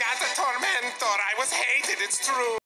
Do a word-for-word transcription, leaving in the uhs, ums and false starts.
as a tormentor. I was hated, it's true.